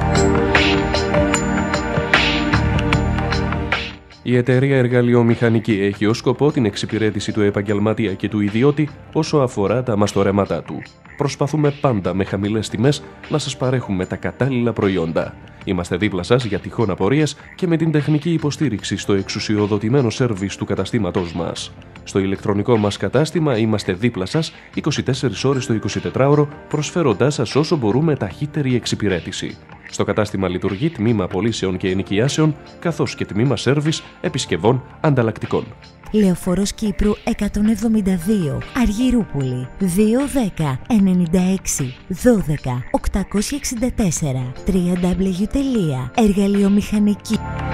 Η εταιρεία Εργαλειομηχανική έχει ως σκοπό την εξυπηρέτηση του επαγγελματία και του ιδιώτη όσο αφορά τα μαστορέματά του. Προσπαθούμε πάντα με χαμηλές τιμές να σας παρέχουμε τα κατάλληλα προϊόντα. Είμαστε δίπλα σας για τυχόν απορίες και με την τεχνική υποστήριξη στο εξουσιοδοτημένο σέρβις του καταστήματός μας. Στο ηλεκτρονικό μας κατάστημα είμαστε δίπλα σας 24 ώρες το 24ωρο, προσφέροντάς σας όσο μπορούμε ταχύτερη εξυπηρέτηση. Στο κατάστημα λειτουργεί τμήμα πωλήσεων και ενοικιάσεων, καθώς και τμήμα σέρβις επισκευών ανταλλακτικών. Λεωφόρος Κύπρου 172, Αργυρούπολη, 210 96 12 864, www.εργαλειομηχανική.